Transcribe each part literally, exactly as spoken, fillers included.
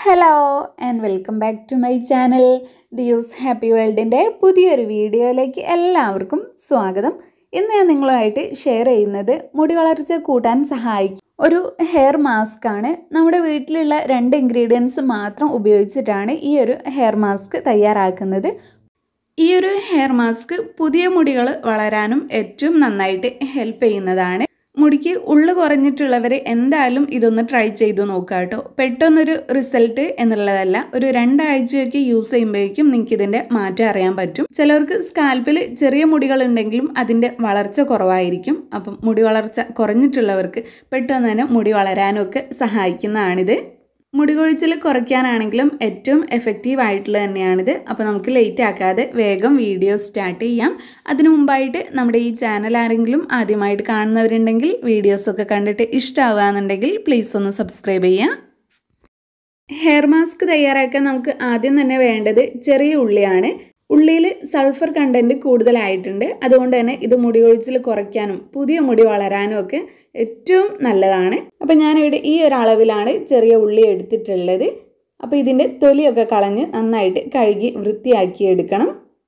Hello and welcome back to my channel. ദിയൂസ് happy വേൾഡിൻ്റെ പുതിയൊരു വീഡിയോയിലേക്ക് എല്ലാവർക്കും സ്വാഗതം. ഇന്ന് ഞാൻ നിങ്ങളുമായിട്ട് ഷെയർ ചെയ്യുന്നത് മുടി വളർച്ച കൂട്ടാൻ സഹായിക്കും ഒരു ഹെയർ മാസ്ക് ആണ്. നമ്മുടെ വീട്ടിലുള്ള രണ്ട് ഇൻഗ്രീഡിയൻസ് മാത്രം ഉപയോഗിച്ചിട്ടാണ് ഈ ഒരു ഹെയർ മാസ്ക് തയ്യാറാക്കുന്നത്. ഈ ഒരു ഹെയർ മാസ്ക് പുതിയ മുടികൾ വളരാനും ഏറ്റവും നന്നായിട്ട് ഹെൽപ്പ് ചെയ്യുന്നതാണ്. മുടിക്ക് ഉള്ളു കുറഞ്ഞിട്ടുള്ളവർ എന്തായാലും ഇതൊന്ന് ട്രൈ ചെയ്തു നോക്കുക കേട്ടോ. പെട്ടെന്നൊരു റിസൾട്ട് എന്നുള്ളതല്ല, ഒരു രണ്ടാഴ്ചയൊക്കെ യൂസ് ചെയ്യുമ്പോഴേക്കും നിങ്ങൾക്ക് ഇതിൻ്റെ മാറ്റം അറിയാൻ പറ്റും. ചിലർക്ക് സ്കാൽപ്പിൽ ചെറിയ മുടികൾ ഉണ്ടെങ്കിലും അതിൻ്റെ വളർച്ച കുറവായിരിക്കും. അപ്പം മുടി വളർച്ച കുറഞ്ഞിട്ടുള്ളവർക്ക് പെട്ടെന്ന് തന്നെ മുടി വളരാനും ഒക്കെ സഹായിക്കുന്നതാണിത്. മുടി കൊഴിച്ചിൽ കുറയ്ക്കാനാണെങ്കിലും ഏറ്റവും എഫക്റ്റീവ് ആയിട്ടുള്ളത് തന്നെയാണിത്. അപ്പോൾ നമുക്ക് ലേറ്റ് ആക്കാതെ വേഗം വീഡിയോ സ്റ്റാർട്ട് ചെയ്യാം. അതിനു മുമ്പായിട്ട് നമ്മുടെ ഈ ചാനൽ ആരെങ്കിലും ആദ്യമായിട്ട് കാണുന്നവരുണ്ടെങ്കിൽ വീഡിയോസൊക്കെ കണ്ടിട്ട് ഇഷ്ടമാവുകയെന്നുണ്ടെങ്കിൽ പ്ലീസ് ഒന്ന് സബ്സ്ക്രൈബ് ചെയ്യാം. ഹെയർ മാസ്ക് തയ്യാറാക്കാൻ നമുക്ക് ആദ്യം തന്നെ വേണ്ടത് ചെറിയ ഉള്ളിയാണ്. ഉള്ളിയിൽ സൾഫർ കണ്ടൻറ്റ് കൂടുതലായിട്ടുണ്ട്. അതുകൊണ്ട് തന്നെ ഇത് മുടി കൊഴിച്ചിൽ കുറയ്ക്കാനും പുതിയ മുടി വളരാനും ഒക്കെ ഏറ്റവും നല്ലതാണ്. അപ്പം ഞാനിവിടെ ഈ ഒരു അളവിലാണ് ചെറിയ ഉള്ളി എടുത്തിട്ടുള്ളത്. അപ്പോൾ ഇതിൻ്റെ തൊലിയൊക്കെ കളഞ്ഞ് നന്നായിട്ട് കഴുകി വൃത്തിയാക്കി എടുക്കണം.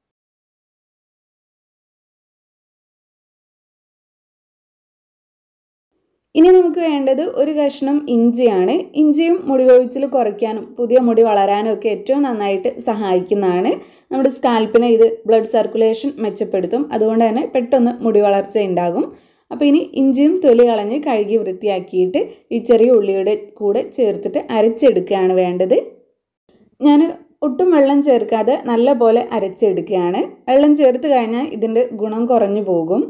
ഇനി നമുക്ക് വേണ്ടത് ഒരു കഷ്ണം ഇഞ്ചിയാണ്. ഇഞ്ചിയും മുടി കൊഴിച്ചിൽ കുറയ്ക്കാനും പുതിയ മുടി വളരാനും ഒക്കെ ഏറ്റവും നന്നായിട്ട് സഹായിക്കുന്നതാണ്. നമ്മുടെ സ്കാൽപ്പിനെ ഇത് ബ്ലഡ് സർക്കുലേഷൻ മെച്ചപ്പെടുത്തും. അതുകൊണ്ട് തന്നെ പെട്ടെന്ന് മുടി വളർച്ച ഉണ്ടാകും. അപ്പോൾ ഇനി ഇഞ്ചിയും തൊലി കളഞ്ഞ് കഴുകി വൃത്തിയാക്കിയിട്ട് ഈ ചെറിയ ഉള്ളിയുടെ കൂടെ ചേർത്തിട്ട് അരച്ചെടുക്കുകയാണ് വേണ്ടത്. ഞാൻ ഒട്ടും വെള്ളം ചേർക്കാതെ നല്ലപോലെ അരച്ചെടുക്കുകയാണ്. വെള്ളം ചേർത്ത് കഴിഞ്ഞാൽ ഇതിൻ്റെ ഗുണം കുറഞ്ഞു പോകും.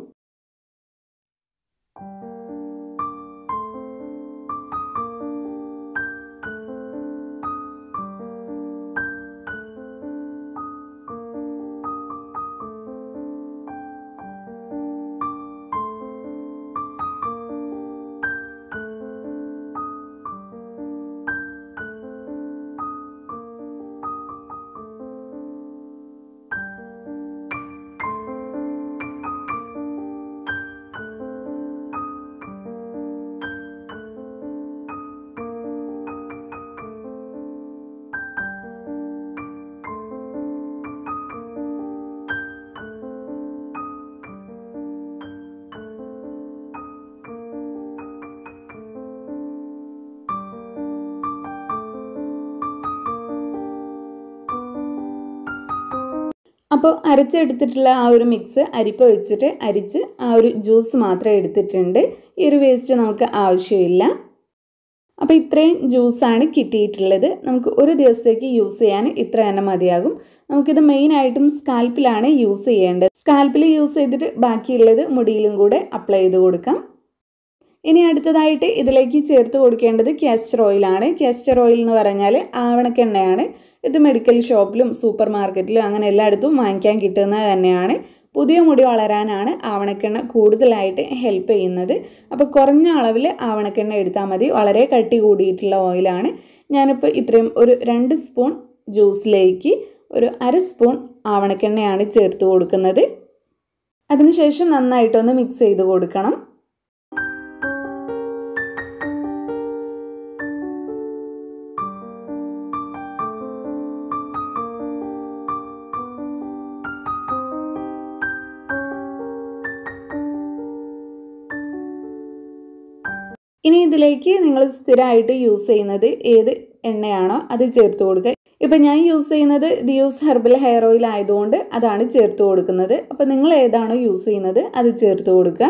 അപ്പോൾ അരച്ചെടുത്തിട്ടുള്ള ആ ഒരു മിക്സ് അരിപ്പ വെച്ചിട്ട് അരിച്ച് ആ ഒരു ജ്യൂസ് മാത്രമേ എടുത്തിട്ടുണ്ട്. ഈ ഒരു വേസ്റ്റ് നമുക്ക് ആവശ്യമില്ല. അപ്പോൾ ഇത്രയും ജ്യൂസാണ് കിട്ടിയിട്ടുള്ളത്. നമുക്ക് ഒരു ദിവസത്തേക്ക് യൂസ് ചെയ്യാൻ ഇത്ര തന്നെ മതിയാകും. നമുക്കിത് മെയിനായിട്ടും സ്കാൽപ്പിലാണ് യൂസ് ചെയ്യേണ്ടത്. സ്കാൽപ്പിൽ യൂസ് ചെയ്തിട്ട് ബാക്കിയുള്ളത് മുടിയിലും കൂടെ അപ്ലൈ ചെയ്ത് കൊടുക്കാം. ഇനി അടുത്തതായിട്ട് ഇതിലേക്ക് ചേർത്ത് കൊടുക്കേണ്ടത് കാസ്റ്റർ ഓയിലാണ്. കാസ്റ്റർ ഓയിൽ എന്ന് പറഞ്ഞാൽ ആവണക്കെണ്ണയാണ്. ഇത് മെഡിക്കൽ ഷോപ്പിലും സൂപ്പർ മാർക്കറ്റിലും അങ്ങനെ എല്ലായിടത്തും വാങ്ങിക്കാൻ കിട്ടുന്നത് തന്നെയാണ്. പുതിയ മുടി വളരാനാണ് ആവണക്കെണ്ണ കൂടുതലായിട്ട് ഹെൽപ്പ് ചെയ്യുന്നത്. അപ്പോൾ കുറഞ്ഞ അളവിൽ ആവണക്കെണ്ണ എടുത്താൽ മതി. വളരെ കട്ടി കൂടിയിട്ടുള്ള ഓയിലാണ്. ഞാനിപ്പോൾ ഇത്രയും ഒരു രണ്ട് സ്പൂൺ ജ്യൂസിലേക്ക് ഒരു അര സ്പൂൺ ആവണക്കെണ്ണയാണ് ചേർത്ത് കൊടുക്കുന്നത്. അതിനുശേഷം നന്നായിട്ടൊന്ന് മിക്സ് ചെയ്ത് കൊടുക്കണം. ഇനി ഇതിലേക്ക് നിങ്ങൾ സ്ഥിരമായിട്ട് യൂസ് ചെയ്യുന്നത് ഏത് എണ്ണയാണോ അത് ചേർത്ത് കൊടുക്കുക. ഇപ്പം ഞാൻ യൂസ് ചെയ്യുന്നത് ദിയൂസ് ഹെർബൽ ഹെയർ ഓയിൽ ആയതുകൊണ്ട് അതാണ് ചേർത്ത് കൊടുക്കുന്നത്. അപ്പോൾ നിങ്ങൾ ഏതാണോ യൂസ് ചെയ്യുന്നത് അത് ചേർത്ത് കൊടുക്കുക.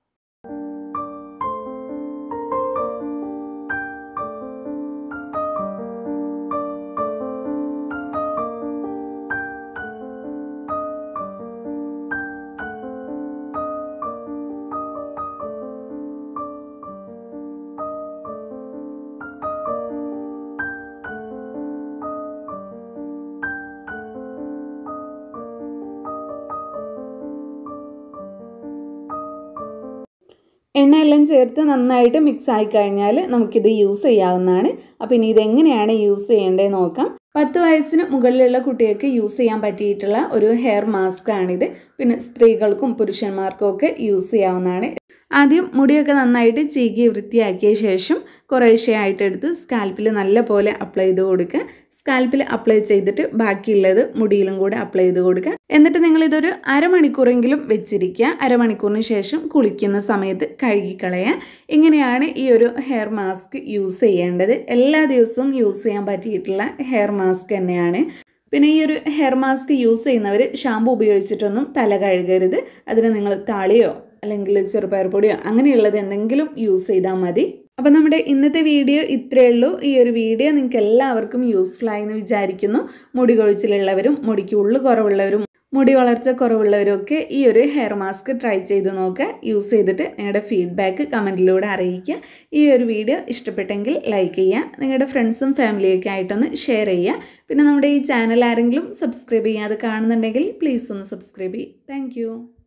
എണ്ണയെല്ലാം ചേർത്ത് നന്നായിട്ട് മിക്സ് ആയി കഴിഞ്ഞാൽ നമുക്കിത് യൂസ് ചെയ്യാവുന്നതാണ്. അപ്പോൾ ഇനി ഇതെങ്ങനെയാണ് യൂസ് ചെയ്യേണ്ടത് നോക്കാം. പത്ത് വയസ്സിന് മുകളിലുള്ള കുട്ടികൾക്ക് യൂസ് ചെയ്യാൻ പറ്റിയിട്ടുള്ള ഒരു ഹെയർ മാസ്ക് ആണിത്. പിന്നെ സ്ത്രീകൾക്കും പുരുഷന്മാർക്കും ഒക്കെ യൂസ് ചെയ്യാവുന്നതാണ്. ആദ്യം മുടിയൊക്കെ നന്നായിട്ട് ചീകി വൃത്തിയാക്കിയ ശേഷം കുറേശ്ശെയായിട്ട് എടുത്ത് സ്കാൽപ്പിൽ നല്ല പോലെ അപ്ലൈ ചെയ്ത് കൊടുക്കുക. സ്കാൽപ്പിൽ അപ്ലൈ ചെയ്തിട്ട് ബാക്കിയുള്ളത് മുടിയിലും കൂടെ അപ്ലൈ ചെയ്ത് കൊടുക്കുക. എന്നിട്ട് നിങ്ങളിതൊരു അരമണിക്കൂറെങ്കിലും വെച്ചിരിക്കുക. അരമണിക്കൂറിന് ശേഷം കുളിക്കുന്ന സമയത്ത് കഴുകിക്കളയുക. ഇങ്ങനെയാണ് ഈ ഒരു ഹെയർ മാസ്ക് യൂസ് ചെയ്യേണ്ടത്. എല്ലാ ദിവസവും യൂസ് ചെയ്യാൻ പറ്റിയിട്ടുള്ള ഹെയർ മാസ്ക് തന്നെയാണ്. പിന്നെ ഈ ഒരു ഹെയർ മാസ്ക് യൂസ് ചെയ്യുന്നവർ ഷാമ്പു ഉപയോഗിച്ചിട്ടൊന്നും തല കഴുകരുത്. അതിന് നിങ്ങൾ താളിയോ അല്ലെങ്കിൽ ചെറുപയർ പൊടിയോ അങ്ങനെയുള്ളത് എന്തെങ്കിലും യൂസ് ചെയ്താൽ മതി. അപ്പോൾ നമ്മുടെ ഇന്നത്തെ വീഡിയോ ഇത്രയേ ഉള്ളൂ. ഈ ഒരു വീഡിയോ നിങ്ങൾക്ക് എല്ലാവർക്കും യൂസ്ഫുൾ ആയെന്ന് വിചാരിക്കുന്നു. മുടി കൊഴിച്ചിലുള്ളവരും മുടിക്ക് ഉള്ളു കുറവുള്ളവരും മുടി വളർച്ച കുറവുള്ളവരും ഒക്കെ ഈ ഒരു ഹെയർ മാസ്ക് ട്രൈ ചെയ്ത് നോക്കുക. യൂസ് ചെയ്തിട്ട് നിങ്ങളുടെ ഫീഡ്ബാക്ക് കമൻറ്റിലൂടെ അറിയിക്കുക. ഈ ഒരു വീഡിയോ ഇഷ്ടപ്പെട്ടെങ്കിൽ ലൈക്ക് ചെയ്യുക. നിങ്ങളുടെ ഫ്രണ്ട്സും ഫാമിലിയൊക്കെ ആയിട്ടൊന്ന് ഷെയർ ചെയ്യുക. പിന്നെ നമ്മുടെ ഈ ചാനൽ ആരെങ്കിലും സബ്സ്ക്രൈബ് ചെയ്യാതെ കാണുന്നുണ്ടെങ്കിൽ പ്ലീസ് ഒന്ന് സബ്സ്ക്രൈബ് ചെയ്യുക. താങ്ക്